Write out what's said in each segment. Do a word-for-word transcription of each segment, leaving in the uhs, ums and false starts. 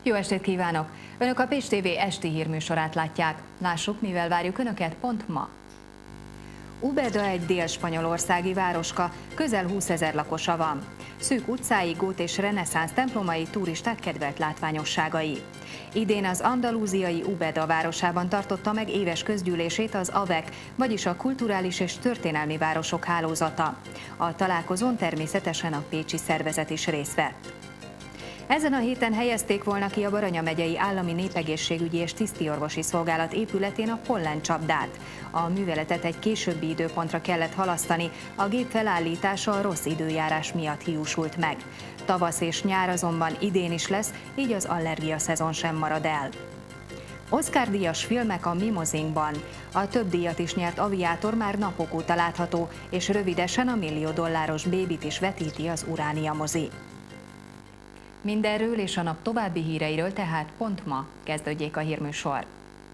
Jó estét kívánok! Önök a Pécs té vé esti hírműsorát látják. Lássuk, mivel várjuk Önöket pont ma. Úbeda egy dél-spanyolországi városka, közel húszezer lakosa van. Szűk utcái, gót és reneszánsz templomai, turisták kedvelt látványosságai. Idén az andalúziai Úbeda városában tartotta meg éves közgyűlését az á vé e ká, vagyis a Kulturális és Történelmi Városok Hálózata. A találkozón természetesen a pécsi szervezet is részt vett. Ezen a héten helyezték volna ki a Baranya megyei Állami Népegészségügyi és Tisztiorvosi Szolgálat épületén a pollencsapdát. A műveletet egy későbbi időpontra kellett halasztani, a gép felállítása a rossz időjárás miatt hiúsult meg. Tavasz és nyár azonban idén is lesz, így az allergia szezon sem marad el. Oscar-díjas filmek a Mimozinkban. A több díjat is nyert Aviátor már napok óta látható, és rövidesen a millió dolláros Bébit is vetíti az Uránia mozi. Mindenről és a nap további híreiről tehát pont ma kezdődjék a hírműsor.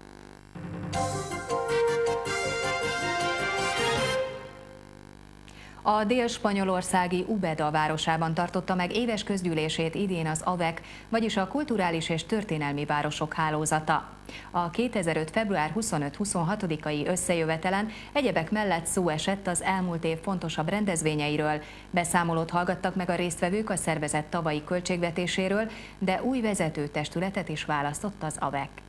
A dél-spanyolországi Úbeda városában tartotta meg éves közgyűlését idén az á vé e ká, vagyis a Kulturális és Történelmi Városok Hálózata. A kétezer-öt. február huszonöt-huszonhatodikai összejövetelen egyebek mellett szó esett az elmúlt év fontosabb rendezvényeiről. Beszámolót hallgattak meg a résztvevők a szervezet tavalyi költségvetéséről, de új vezetőtestületet is választott az á vé e ká.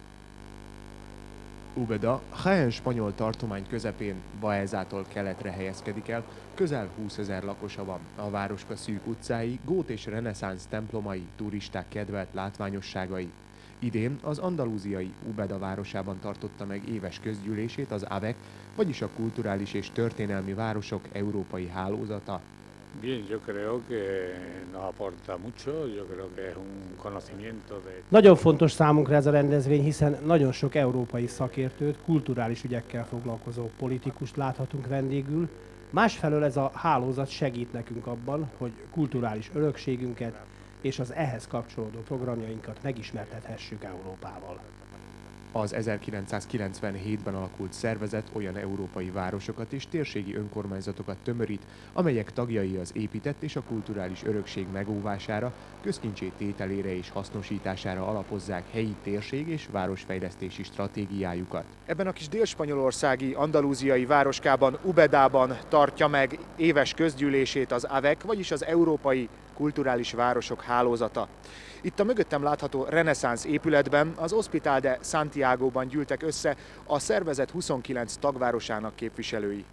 Úbeda, Jaén spanyol tartomány közepén, Baezától keletre helyezkedik el, közel húszezer lakosa van. A városka szűk utcái, gót és reneszánsz templomai, turisták kedvelt látványosságai. Idén az andalúziai Úbeda városában tartotta meg éves közgyűlését az á vé e ká, vagyis a Kulturális és Történelmi Városok Európai Hálózata. Bien, yo creo que nos aporta mucho, yo creo que es un conocimiento de... Nagyon fontos számunkra ez a rendezvény, hiszen nagyon sok európai szakértőt, kulturális ügyekkel foglalkozó politikust láthatunk vendégül. Másfelől ez a hálózat segít nekünk abban, hogy kulturális örökségünket és az ehhez kapcsolódó programjainkat megismertethessük Európával. Az ezerkilencszázkilencvenhétben alakult szervezet olyan európai városokat és térségi önkormányzatokat tömörít, amelyek tagjai az épített és a kulturális örökség megóvására, közkincsé tételére és hasznosítására alapozzák helyi térség és városfejlesztési stratégiájukat. Ebben a kis dél-spanyolországi andalúziai városkában, Úbedában tartja meg éves közgyűlését az á vé e ká, vagyis az Európai Kulturális Városok Hálózata. Itt a mögöttem látható reneszánsz épületben, az Hospital de Santiago-ban gyűltek össze a szervezet huszonkilenc tagvárosának képviselői.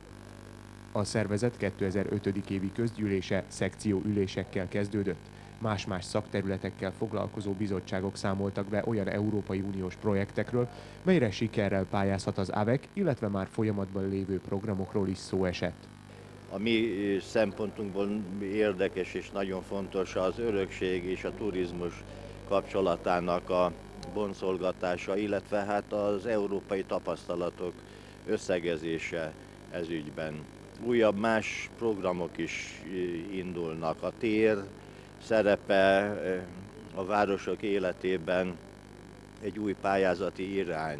A szervezet kétezer-öt. évi közgyűlése szekcióülésekkel kezdődött. Más-más szakterületekkel foglalkozó bizottságok számoltak be olyan Európai Uniós projektekről, melyre sikerrel pályázhat az á vé e ká, illetve már folyamatban lévő programokról is szó esett. A mi szempontunkból érdekes és nagyon fontos az örökség és a turizmus kapcsolatának a boncolgatása, illetve hát az európai tapasztalatok összegezése ez ügyben. Újabb más programok is indulnak. A tér szerepe a városok életében egy új pályázati irány,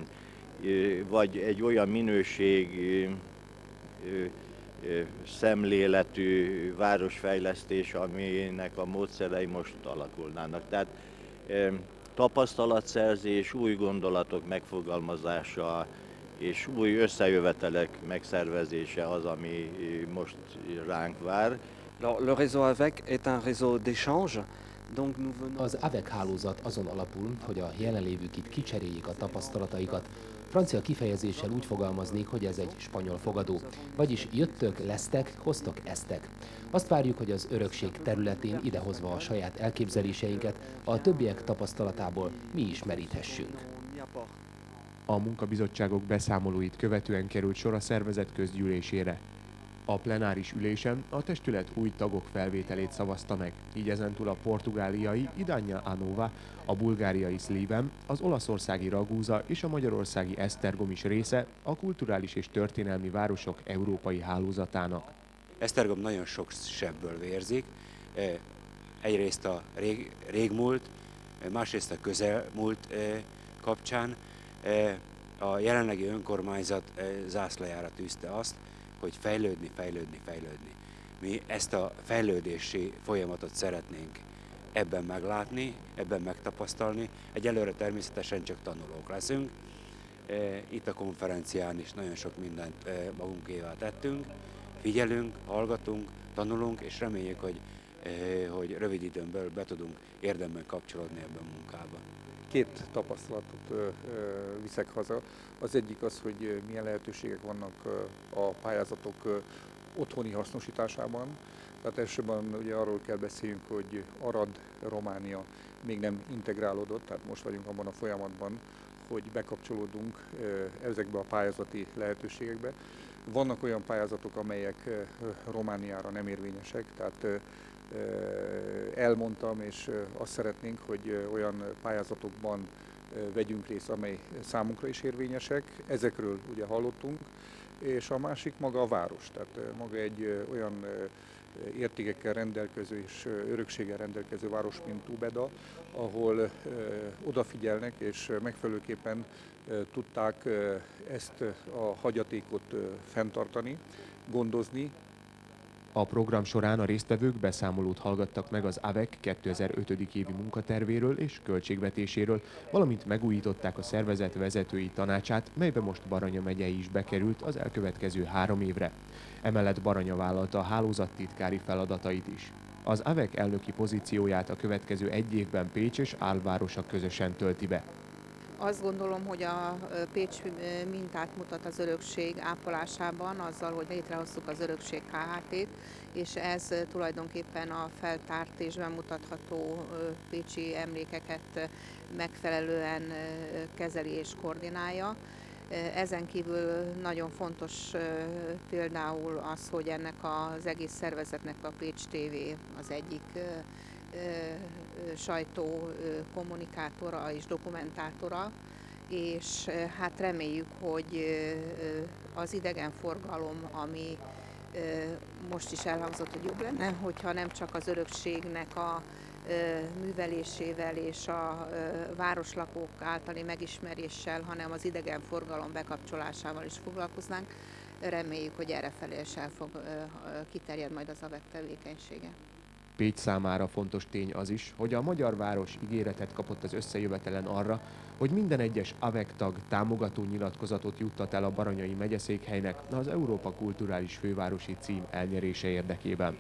vagy egy olyan minőség, szemléletű városfejlesztés, aminek a módszerei most alakulnának. Tehát e, tapasztalatszerzés, új gondolatok megfogalmazása és új összejövetelek megszervezése az, ami most ránk vár. Le réseau á vé e ká est un réseau d'échange. Az á vé e ká hálózat azon alapul, hogy a jelenlévők itt kicseréljék a tapasztalataikat. Francia kifejezéssel úgy fogalmaznék, hogy ez egy spanyol fogadó, vagyis jöttök, lesztek, hoztok, esztek. Azt várjuk, hogy az örökség területén idehozva a saját elképzeléseinket, a többiek tapasztalatából mi is meríthessünk. A munkabizottságok beszámolóit követően került sor a szervezet közgyűlésére. A plenáris ülésen a testület új tagok felvételét szavazta meg, így ezentúl a portugáliai Idanya Anova, a bulgáriai Sliven, az olaszországi Ragusa és a magyarországi Esztergom is része a Kulturális és Történelmi Városok Európai Hálózatának. Esztergom nagyon sok sebből vérzik, egyrészt a rég, régmúlt, másrészt a közelmúlt kapcsán. A jelenlegi önkormányzat zászlajára tűzte azt, hogy fejlődni, fejlődni, fejlődni. Mi ezt a fejlődési folyamatot szeretnénk ebben meglátni, ebben megtapasztalni. Egyelőre természetesen csak tanulók leszünk. Itt a konferencián is nagyon sok mindent magunkévá tettünk. Figyelünk, hallgatunk, tanulunk, és reméljük, hogy, hogy rövid időn belül be tudunk érdemben kapcsolódni ebben a munkába. Két tapasztalatot viszek haza. Az egyik az, hogy milyen lehetőségek vannak a pályázatok otthoni hasznosításában. Tehát elsősorban ugye arról kell beszéljünk, hogy Arad, Románia még nem integrálódott, tehát most vagyunk abban a folyamatban, hogy bekapcsolódunk ezekbe a pályázati lehetőségekbe. Vannak olyan pályázatok, amelyek Romániára nem érvényesek, tehát elmondtam, és azt szeretnénk, hogy olyan pályázatokban vegyünk részt, amely számunkra is érvényesek. Ezekről ugye hallottunk, és a másik maga a város, tehát maga egy olyan értékekkel rendelkező és örökséggel rendelkező város, mint Ubeda, ahol odafigyelnek és megfelelőképpen tudták ezt a hagyatékot fenntartani, gondozni. A program során a résztvevők beszámolót hallgattak meg az á vé e ká kétezer-ötödik évi munkatervéről és költségvetéséről, valamint megújították a szervezet vezetői tanácsát, melybe most Baranya megyei is bekerült az elkövetkező három évre. Emellett Baranya vállalta a hálózattitkári feladatait is. Az á vé e ká elnöki pozícióját a következő egy évben Pécs és Áll városa közösen tölti be. Azt gondolom, hogy a Pécs mintát mutat az örökség ápolásában, azzal, hogy létrehoztuk az örökség ká há té-t, és ez tulajdonképpen a feltárt és bemutatható pécsi emlékeket megfelelően kezeli és koordinálja. Ezen kívül nagyon fontos például az, hogy ennek az egész szervezetnek a Pécs té vé az egyik sajtó kommunikátora és dokumentátora, és hát reméljük, hogy az idegenforgalom, ami most is elhangzott, hogy jobb lenne, hogyha nem csak az örökségnek a művelésével és a városlakók általi megismeréssel, hanem az idegenforgalom bekapcsolásával is foglalkoznánk. Reméljük, hogy errefelé is el fog kiterjed majd az á vé e ká tevékenysége. Pécs számára fontos tény az is, hogy a magyar város ígéretet kapott az összejövetelen arra, hogy minden egyes á vé e ká tag támogató nyilatkozatot juttat el a baranyai megyeszékhelynek az Európa Kulturális Fővárosi cím elnyerése érdekében.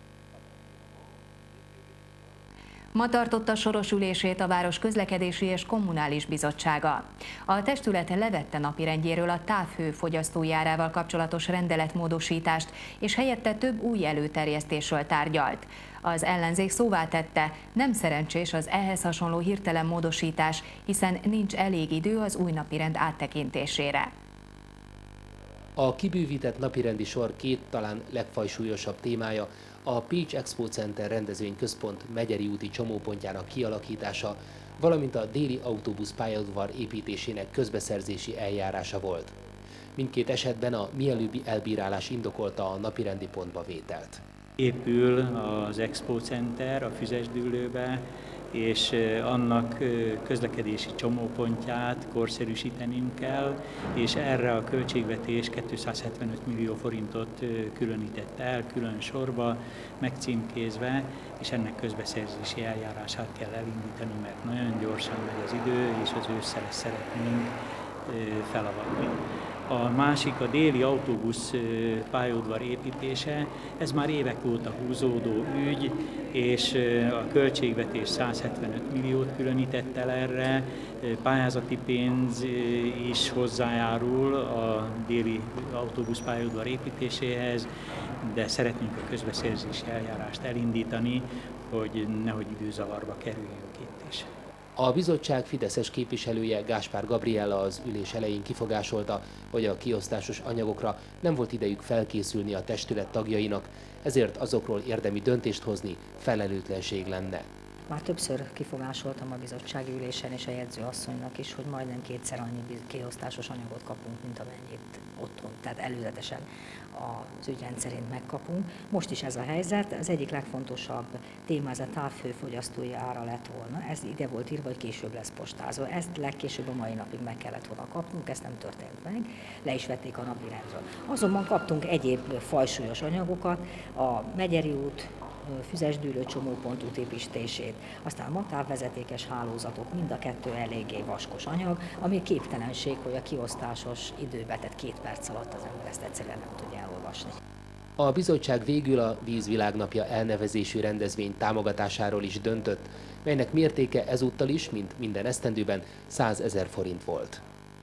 Ma tartotta soros ülését a Város Közlekedési és Kommunális Bizottsága. A testület levette napirendjéről a távhő fogyasztói árával kapcsolatos rendeletmódosítást, és helyette több új előterjesztésről tárgyalt. Az ellenzék szóvá tette, nem szerencsés az ehhez hasonló hirtelen módosítás, hiszen nincs elég idő az új napirend áttekintésére. A kibővített napirendi sor két talán legfajsúlyosabb témája a Pécs Expo Center rendezvényközpont Megyeri úti csomópontjának kialakítása, valamint a déli autóbusz pályaudvar építésének közbeszerzési eljárása volt. Mindkét esetben a mielőbbi elbírálás indokolta a napirendi pontba vételt. Épül az Expo Center a Füzesdüllőbe, és annak közlekedési csomópontját korszerűsítenünk kell, és erre a költségvetés kétszázhetvenöt millió forintot különített el, külön sorba, megcímkézve, és ennek közbeszerzési eljárását kell elindítani, mert nagyon gyorsan megy az idő, és az ősszel ezt szeretnénk felavatni. A másik a déli autóbusz pályaudvar építése, ez már évek óta húzódó ügy, és a költségvetés százhetvenöt milliót különített el erre, pályázati pénz is hozzájárul a déli autóbusz pályaudvar építéséhez, de szeretnénk a közbeszerzési eljárást elindítani, hogy nehogy időzavarba kerüljünk itt is. A bizottság fideszes képviselője Gáspár Gabriella az ülés elején kifogásolta, hogy a kiosztásos anyagokra nem volt idejük felkészülni a testület tagjainak, ezért azokról érdemi döntést hozni felelőtlenség lenne. Már többször kifogásoltam a bizottsági ülésen és a jegyzőasszonynak is, hogy majdnem kétszer annyi kiosztásos anyagot kapunk, mint amennyit otthon, tehát előzetesen az ügyrend szerint megkapunk. Most is ez a helyzet, az egyik legfontosabb téma ez a távhő fogyasztói ára lett volna. Ez ide volt írva, hogy később lesz postázva. Ezt legkésőbb a mai napig meg kellett volna kapnunk, ezt nem történt meg, le is vették a napirendről. Azonban kaptunk egyéb fajsúlyos anyagokat, a Megyeri út, füzesdűlő csomópont útépítését, aztán a matávvezetékes hálózatok, mind a kettő eléggé vaskos anyag, ami képtelenség, hogy a kiosztásos időben, tehát két perc alatt az ember ezt egyszerűen nem tudja elolvasni. A bizottság végül a Vízvilágnapja elnevezésű rendezvény támogatásáról is döntött, melynek mértéke ezúttal is, mint minden esztendőben, százezer forint volt.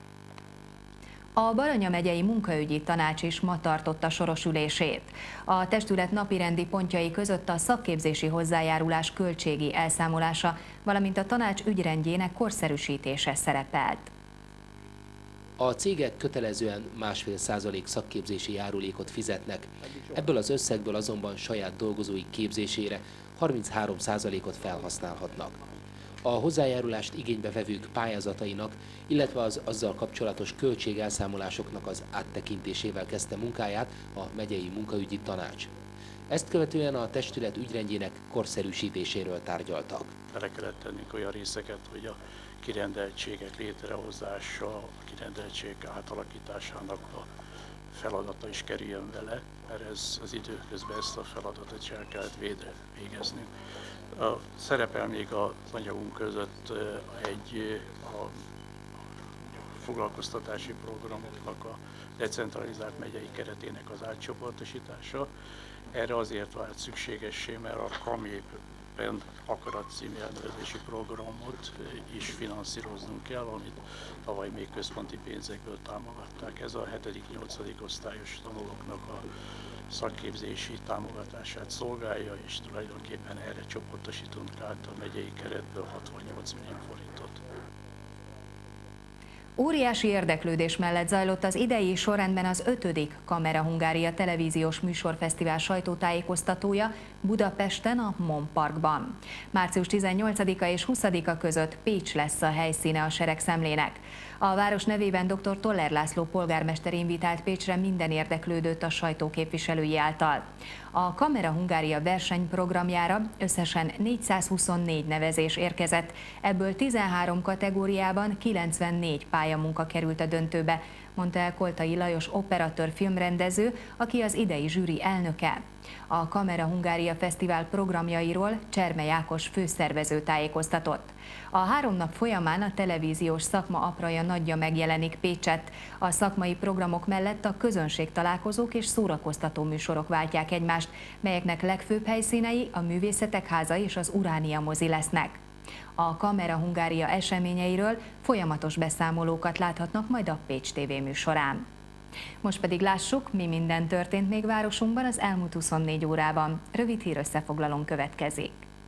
A Baranya megyei munkaügyi tanács is ma tartotta soros ülését. A testület napirendi pontjai között a szakképzési hozzájárulás költségi elszámolása, valamint a tanács ügyrendjének korszerűsítése szerepelt. A cégek kötelezően másfél százalék szakképzési járulékot fizetnek, ebből az összegből azonban saját dolgozói képzésére harminchárom százalékot felhasználhatnak. A hozzájárulást igénybe vevők pályázatainak, illetve az azzal kapcsolatos költségelszámolásoknak az áttekintésével kezdte munkáját a megyei munkaügyi tanács. Ezt követően a testület ügyrendjének korszerűsítéséről tárgyaltak. Bele kellett tennünk olyan részeket, hogy a kirendeltségek létrehozása, a kirendeltség átalakításának a feladata is kerüljön vele, mert ez az idő közben ezt a feladatot is el kellett végezni. A, szerepel még az anyagunk között egy a foglalkoztatási programoknak a decentralizált megyei keretének az átcsoportosítása. Erre azért vált szükségessé, mert a KAMÉ-ben akarat című elnevezési programot is finanszíroznunk kell, amit tavaly még központi pénzekből támogatták. Ez a hetedik-nyolcadik osztályos tanulóknak a szakképzési támogatását szolgálja, és tulajdonképpen erre csoportosítunk át a megyei keretből hatvannyolc millió forintot. Óriási érdeklődés mellett zajlott az idei sorrendben az ötödik Kamera Hungária televíziós műsorfesztivál sajtótájékoztatója Budapesten a MON Parkban. március tizennyolcadika és huszadika között Pécs lesz a helyszíne a seregszemlének. A város nevében dr. Toller László polgármester invitált Pécsre minden érdeklődőt a sajtó képviselői által. A Kamera Hungária versenyprogramjára összesen négyszázhuszonnégy nevezés érkezett, ebből tizenhárom kategóriában kilencvennégy pályamunka került a döntőbe, mondta el Koltai Lajos operatőr filmrendező, aki az idei zsűri elnöke. A Kamera Hungária Fesztivál programjairól Csermely Ákos főszervező tájékoztatott. A három nap folyamán a televíziós szakma apraja nagyja megjelenik Pécsett. A szakmai programok mellett a közönségtalálkozók és szórakoztató műsorok váltják egymást, melyeknek legfőbb helyszínei a Művészetek Háza és az Uránia mozi lesznek. A Kamera Hungária eseményeiről folyamatos beszámolókat láthatnak majd a Pécs té vé műsorán. Most pedig lássuk, mi minden történt még városunkban az elmúlt huszonnégy órában. Rövid hírösszefoglalón következik.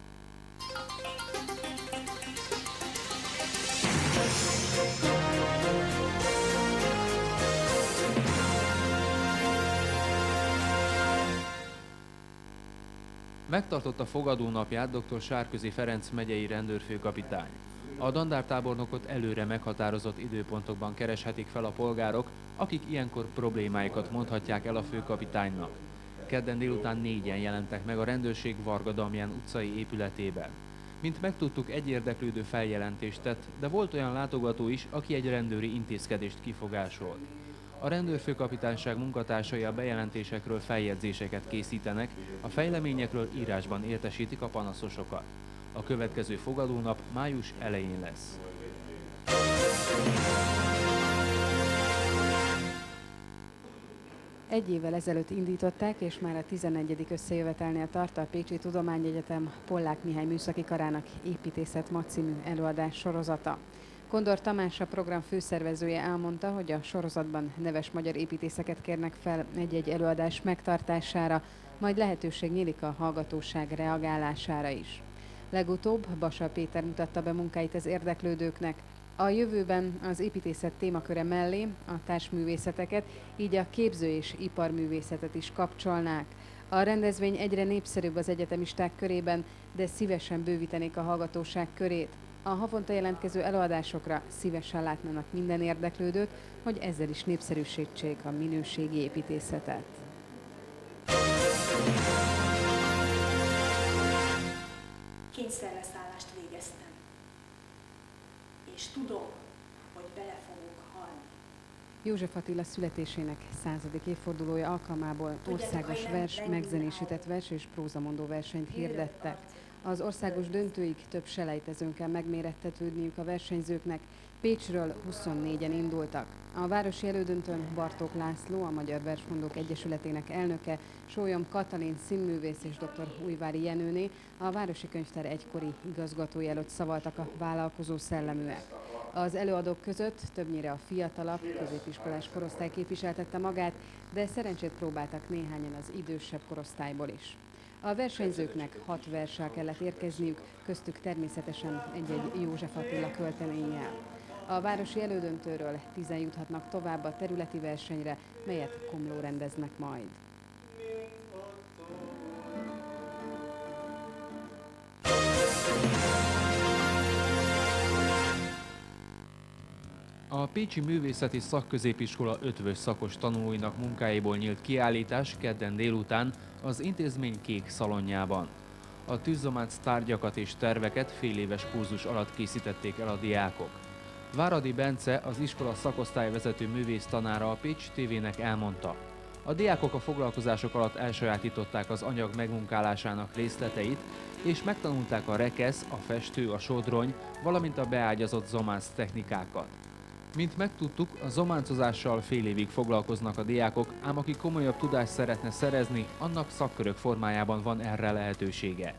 Megtartotta fogadónapját dr. Sárközi Ferenc megyei rendőrfőkapitány. A dandártábornokot előre meghatározott időpontokban kereshetik fel a polgárok, akik ilyenkor problémáikat mondhatják el a főkapitánynak. Kedden délután négyen jelentek meg a rendőrség Varga Damján utcai épületében. Mint megtudtuk, egy érdeklődő feljelentést tett, de volt olyan látogató is, aki egy rendőri intézkedést kifogásolt. A rendőrfőkapitányság munkatársai a bejelentésekről feljegyzéseket készítenek, a fejleményekről írásban értesítik a panaszosokat. A következő fogadónap május elején lesz. Egy évvel ezelőtt indították, és már a tizennegyedik összejövetelnél tart a Pécsi Tudományegyetem Pollák Mihály Műszaki Karának Építészet Ma című előadás sorozata. Kondor Tamás, a program főszervezője elmondta, hogy a sorozatban neves magyar építészeket kérnek fel egy-egy előadás megtartására, majd lehetőség nyílik a hallgatóság reagálására is. Legutóbb Basa Péter mutatta be munkáit az érdeklődőknek. A jövőben az építészet témaköre mellé a társművészeteket, így a képző- és iparművészetet is kapcsolnák. A rendezvény egyre népszerűbb az egyetemisták körében, de szívesen bővítenék a hallgatóság körét. A havonta jelentkező előadásokra szívesen látnának minden érdeklődőt, hogy ezzel is népszerűsítsék a minőségi építészetet. Kényszerleszállást végeztem, és tudom, hogy bele fogok halni. József Attila születésének századik évfordulója alkalmából országos vers, megzenésített vers és prózamondó versenyt hirdettek. Az országos döntőig több selejtezőn kell megmérettetődniük a versenyzőknek, Pécsről huszonnégyen indultak. A városi elődöntőn Bartók László, a Magyar Versmondók Egyesületének elnöke, Sólyom Katalin színművész és dr. Újvári Jenőné, a Városi Könyvtár egykori igazgatója előtt szavaltak a vállalkozó szelleműek. Az előadók között többnyire a fiatalabb, középiskolás korosztály képviseltette magát, de szerencsét próbáltak néhányan az idősebb korosztályból is. A versenyzőknek hat verssel kellett érkezniük, köztük természetesen egy-egy József Attila költeménnyel. A városi elődöntőről tízen juthatnak tovább a területi versenyre, melyet Komló rendeznek majd. A Pécsi Művészeti Szakközépiskola ötvös szakos tanulóinak munkáiból nyílt kiállítás kedden délután az intézmény kék szalonjában. A tűzzománc tárgyakat és terveket féléves kurzus alatt készítették el a diákok. Váradi Bence, az iskola szakosztályvezető művész tanára a Pécs té vének elmondta: a diákok a foglalkozások alatt elsajátították az anyag megmunkálásának részleteit, és megtanulták a rekesz, a festő, a sodrony, valamint a beágyazott zománc technikákat. Mint megtudtuk, a zománcozással fél évig foglalkoznak a diákok, ám aki komolyabb tudást szeretne szerezni, annak szakkörök formájában van erre lehetősége.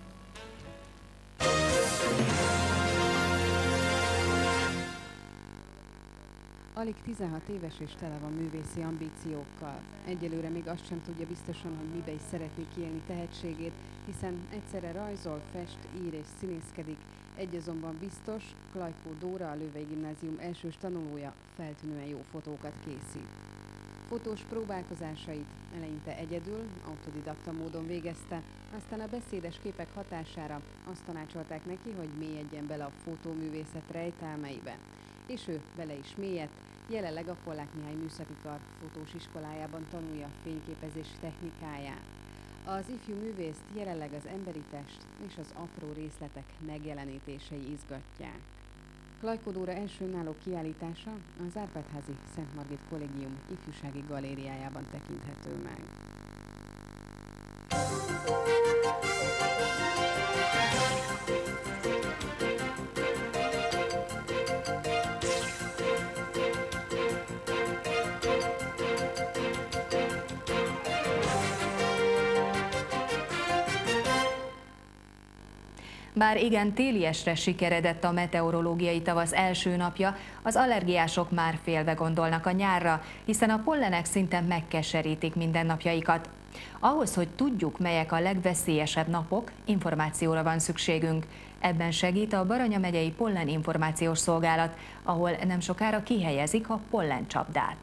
Alig tizenhat éves és tele van művészi ambíciókkal. Egyelőre még azt sem tudja biztosan, hogy mibe is szeretné kiélni tehetségét, hiszen egyszerre rajzol, fest, ír és színészkedik. Egy azonban biztos, Klajkó Dóra, a Lővei Gimnázium elsős tanulója feltűnően jó fotókat készít. Fotós próbálkozásait eleinte egyedül, autodidakta módon végezte, aztán a beszédes képek hatására azt tanácsolták neki, hogy mélyedjen bele a fotóművészet rejtelmeibe. És ő bele is mélyedt, jelenleg a Pollák Mihály Műszaki Kar fotós iskolájában tanulja fényképezés technikáját. Az ifjú művészt jelenleg az emberi test és az apró részletek megjelenítései izgatják. Klajkó Dóra első önálló kiállítása az Árpád-házi Szent Margit Kollégium ifjúsági galériájában tekinthető meg. Bár igen téliesre sikeredett a meteorológiai tavasz első napja, az allergiások már félve gondolnak a nyárra, hiszen a pollenek szinte megkeserítik mindennapjaikat. Ahhoz, hogy tudjuk, melyek a legveszélyesebb napok, információra van szükségünk. Ebben segít a Baranya megyei Pollen Információs Szolgálat, ahol nem sokára kihelyezik a pollencsapdát.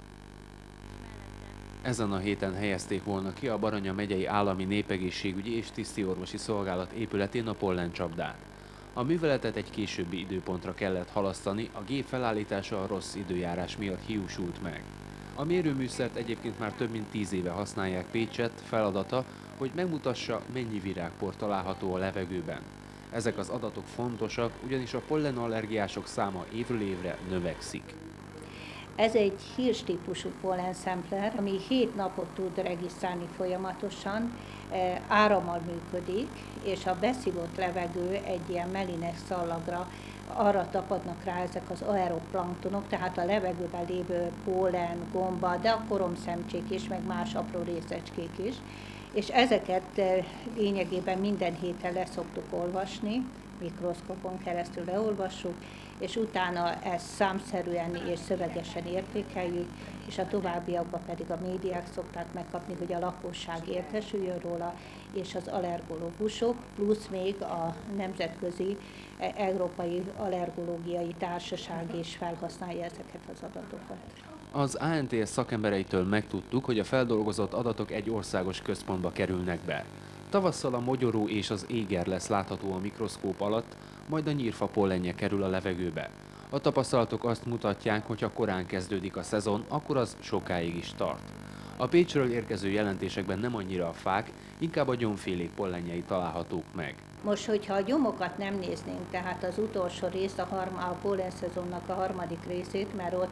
Ezen a héten helyezték volna ki a Baranya megyei Állami Népegészségügyi és Tisztiorvosi Szolgálat épületén a pollencsapdát. A műveletet egy későbbi időpontra kellett halasztani, a gép felállítása a rossz időjárás miatt hiúsult meg. A mérőműszert egyébként már több mint tíz éve használják Pécsett, feladata, hogy megmutassa, mennyi virágpor található a levegőben. Ezek az adatok fontosak, ugyanis a pollenallergiások száma évről évre növekszik. Ez egy hírs-típusú pollenszempler, ami hét napot tud regisztrálni folyamatosan, árammal működik, és a beszívott levegő egy ilyen melines szallagra, arra tapadnak rá ezek az aeroplanktonok, tehát a levegőben lévő pollen, gomba, de a koromszemcsék is, meg más apró részecskék is, és ezeket lényegében minden héten leszoktuk olvasni, mikroszkopon keresztül leolvassuk, és utána ezt számszerűen és szövegesen értékeljük, és a továbbiakban pedig a médiák szokták megkapni, hogy a lakosság értesüljön róla, és az allergológusok, plusz még a Nemzetközi Európai Allergológiai Társaság is felhasználja ezeket az adatokat. Az á en té es szakembereitől megtudtuk, hogy a feldolgozott adatok egy országos központba kerülnek be. Tavasszal a mogyoró és az éger lesz látható a mikroszkóp alatt, majd a nyírfa pollenje kerül a levegőbe. A tapasztalatok azt mutatják, hogy ha korán kezdődik a szezon, akkor az sokáig is tart. A Pécsről érkező jelentésekben nem annyira a fák, inkább a gyomfélék pollenjei találhatók meg. Most, hogyha a gyomokat nem néznénk, tehát az utolsó rész, a, harma, a pollenszezonnak a harmadik részét, mert ott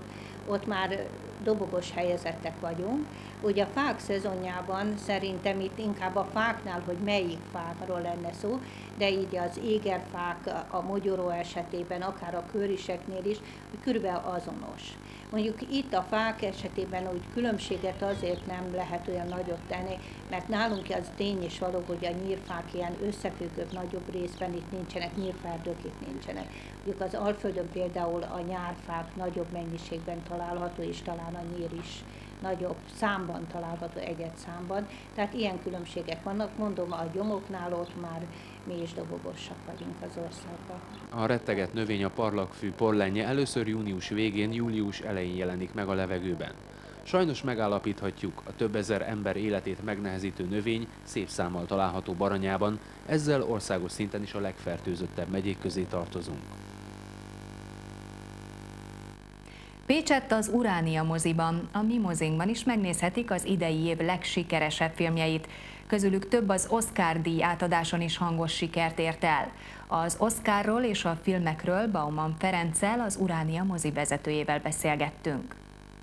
ott már dobogos helyezettek vagyunk. Ugye a fák szezonjában szerintem itt inkább a fáknál, hogy melyik fákról lenne szó, de így az égerfák, a mogyoró esetében, akár a köriseknél is, hogy körülbelül azonos. Mondjuk itt a fák esetében úgy különbséget azért nem lehet olyan nagyot tenni, mert nálunk az tény is való, hogy a nyírfák ilyen összefüggők nagyobb részben itt nincsenek, nyírferdők itt nincsenek. Mondjuk az Alföldön például a nyárfák nagyobb mennyiségben található, és talán a nyír is nagyobb számban található, egyet számban. Tehát ilyen különbségek vannak. Mondom, a gyomoknál ott már mi is dobogosak vagyunk az országban. A retteget növény, a parlagfű porlenje először június végén, július elején jelenik meg a levegőben. Sajnos megállapíthatjuk, a több ezer ember életét megnehezítő növény szép számmal található Baranyában, ezzel országos szinten is a legfertőzöttebb megyék közé tartozunk. Pécsett az Uránia moziban, a mi mozinkban is megnézhetik az idei év legsikeresebb filmjeit. Közülük több az Oscar-díj átadáson is hangos sikert ért el. Az Oscarról és a filmekről Baumann Ferenccel, az Uránia mozi vezetőjével beszélgettünk.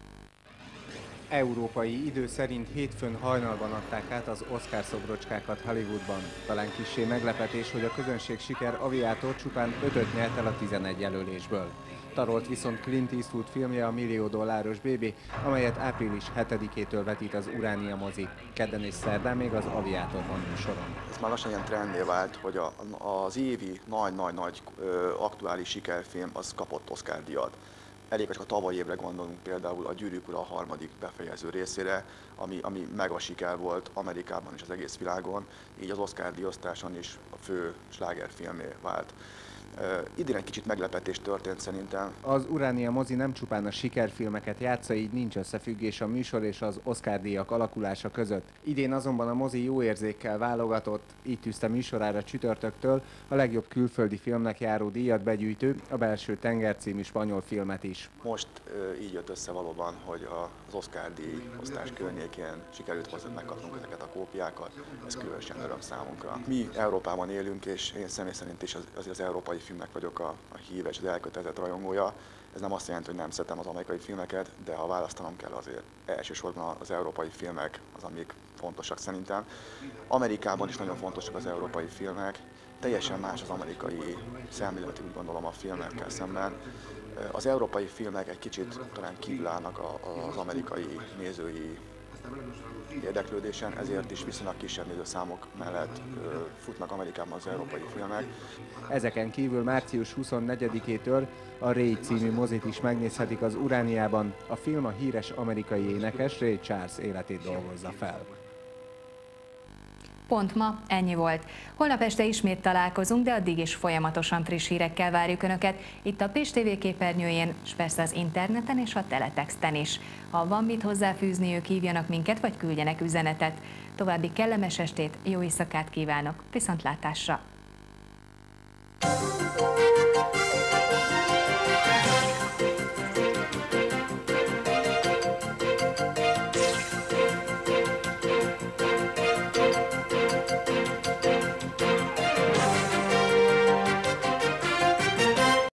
Európai idő szerint hétfőn hajnalban adták át az Oscar szobrocskákat Hollywoodban. Talán kissé meglepetés, hogy a közönség siker Aviator csupán ötöt nyert el a tizenegy jelölésből. Tarolt viszont Clint Eastwood filmje, a millió dolláros bébi, amelyet április hetedikétől vetít az Uránia mozi. Kedden és szerdán még az Aviator van műsoron. Ez már lassan ilyen trendé vált, hogy a, az évi nagy-nagy-nagy aktuális sikerfilm az kapott Oscar-díjat. Elég, csak a tavaly évre gondolunk, például a Gyűrűk ura a harmadik befejező részére, ami, ami mega siker volt Amerikában és az egész világon, így az Oscar-díjosztáson is a fő slágerfilmé vált. Uh, idén egy kicsit meglepetés történt szerintem. Az Uránia mozi nem csupán a sikerfilmeket játsza, így nincs összefüggés a műsor és az Oscar-díjak alakulása között. Idén azonban a mozi jó érzékkel válogatott, így tűzte műsorára csütörtöktől a legjobb külföldi filmnek járó díjat begyűjtő, a Belső tenger című spanyol filmet is. Most uh, így jött össze valóban, hogy az Oscar-díj osztás környékén sikerült hozzá megkapnunk ezeket a kópiákat, ez különösen öröm számunkra. Mi Európában élünk, és én személy szerint is az, az, az európai filmnek vagyok a, a híves, az elkötelezett rajongója. Ez nem azt jelenti, hogy nem szeretem az amerikai filmeket, de ha választanom kell, azért elsősorban az európai filmek az, amik fontosak szerintem. Amerikában is nagyon fontosak az európai filmek. Teljesen más az amerikai szemlélet, úgy gondolom, a filmekkel szemben. Az európai filmek egy kicsit talán kívülállnak az amerikai nézői érdeklődésen, ezért is viszonylag kisebb nézőszámok mellett futnak Amerikában az európai filmek. Ezeken kívül március huszonnegyedikétől a Ray című mozit is megnézhetik az Urániában. A film a híres amerikai énekes Ray Charles életét dolgozza fel. Pont ma ennyi volt. Holnap este ismét találkozunk, de addig is folyamatosan friss hírekkel várjuk Önöket, itt a Pécs té vé képernyőjén, és persze az interneten és a teletexten is. Ha van mit hozzáfűzniük, hívjanak minket, vagy küldjenek üzenetet. További kellemes estét, jó éjszakát kívánok, viszontlátásra!